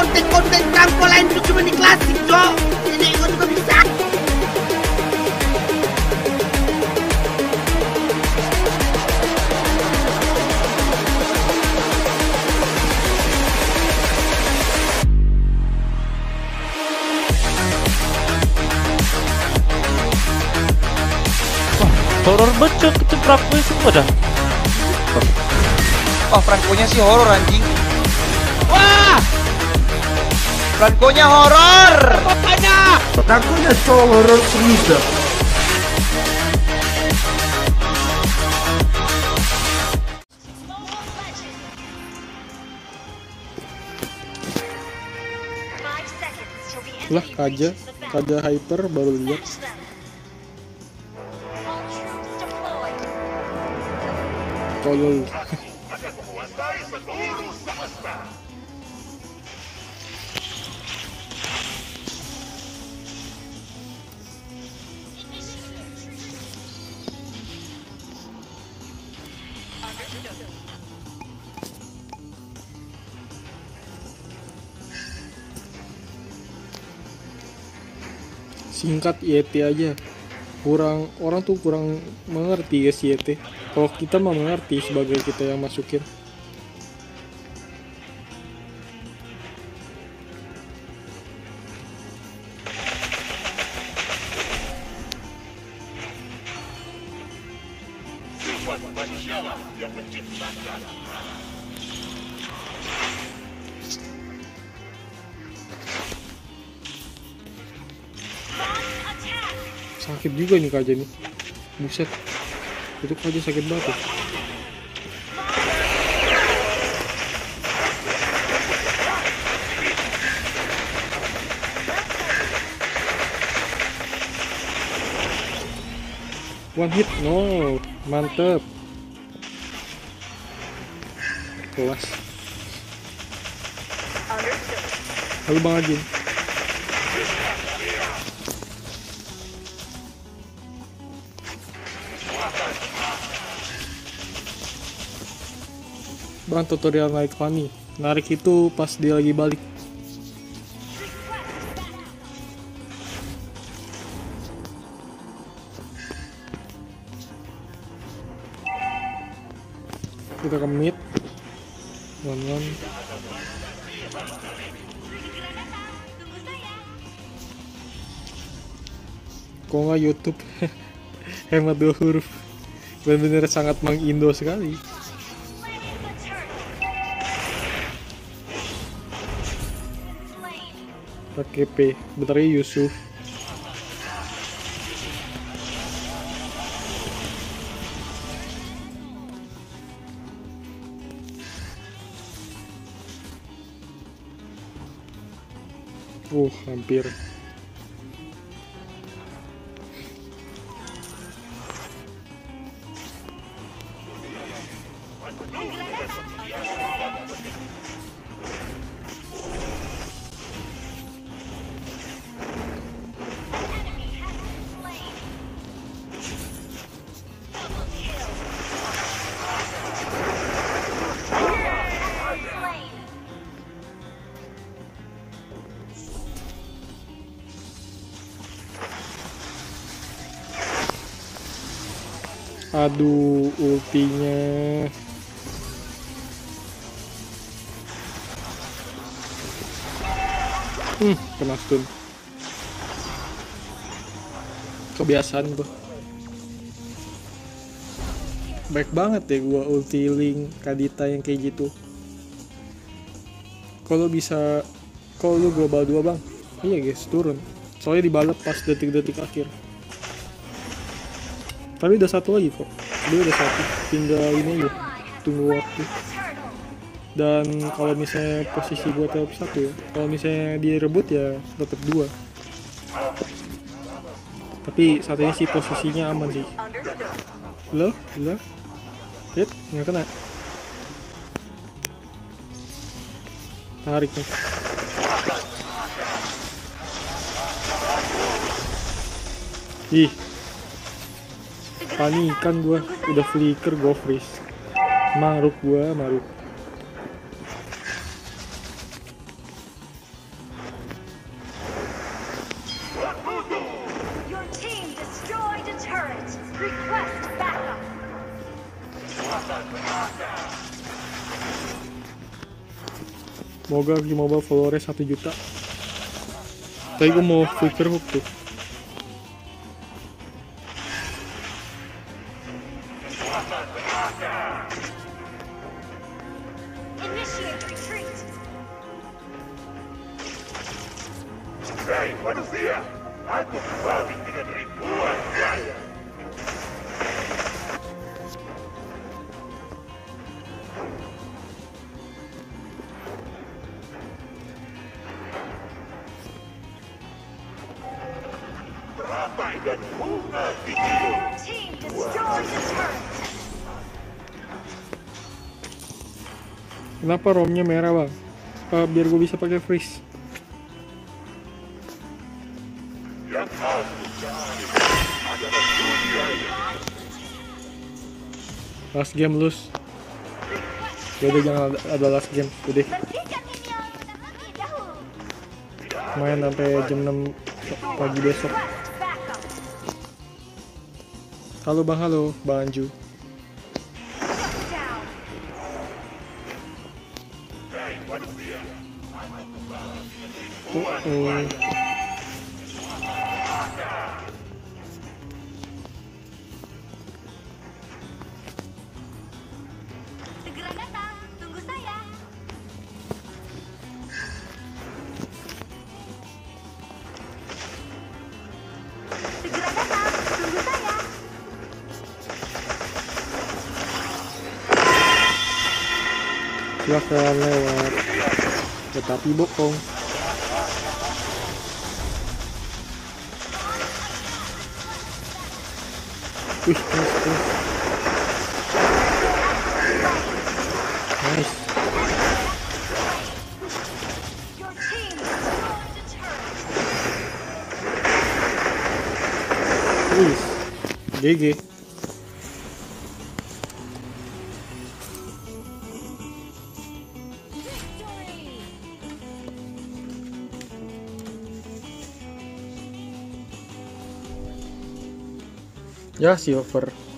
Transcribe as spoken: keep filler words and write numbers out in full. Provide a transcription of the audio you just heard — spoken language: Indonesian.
konten-konten Franco lain tuh cuma di klasik, Cok. Ini gue juga bisa. Horor banget itu Franco semua dah. Oh, Franco-nya sih horor anjing. Wah! Franco-nya horor. Papanya! Franco-nya cowok horor serius dah. Lah Kaja, Kaja Hyper baru lihat. Tolol. Singkat Y T aja. Kurang orang tuh kurang mengerti guys Y T. Kalau kita mah mengerti sebagai kita yang masukin. Sakit juga nih Kaja nih. Buset. Itu Kaja sakit banget. One hit, no, mantep. Kelas. Halo Bang Ajin. Bang, tutorial naik Fanny. Narik itu pas dia lagi balik. Kita ke mid. One one. Kok nggak YouTube? Hemat dua huruf. Benar-benar sangat mengindo sekali. Pakai P, bentar ya Yusuf. Uh, hampir. Aduh, ultinya. Hmm, kena stun. Kebiasaan tuh. Baik banget ya gua ulti Link Kadita yang kayak gitu. Kalau bisa, kalau lu global dua bang, iya guys turun. Soalnya dibalap pas detik-detik akhir. Tapi udah satu lagi kok. Dia udah satu. Tinggal ini aja. Tunggu waktu. Dan kalau misalnya posisi gua tetap satu ya. Kalau misalnya dia rebut ya tetap dua. Tapi saat ini sih posisinya aman sih. Loh, loh. Hit, nggak kena. Tarik nih. Ih. Panikan gua, udah flicker gua freeze. Maruk gua, maruk. Moga di mobile followernya satu juta. Tapi gue mau flicker hook tuh. Team destroys the turret. Kenapa romnya merah bang? Uh, biar gue bisa pakai freeze. Last game lose. Yaudah jangan ada, ada last game. Udah. Bersihkan minion terlebih dahulu. Main sampai jam enam pagi besok. Backup. Halo bang, halo bang Anju. Down. Oh, oh. Segera datang, tunggu saya. Segera datang, tunggu saya. Silahkan lewat. Tetapi bohong. Wih, nice, nice. Nice. Your team destroyed the turret. Wih, G G. Ya, silver.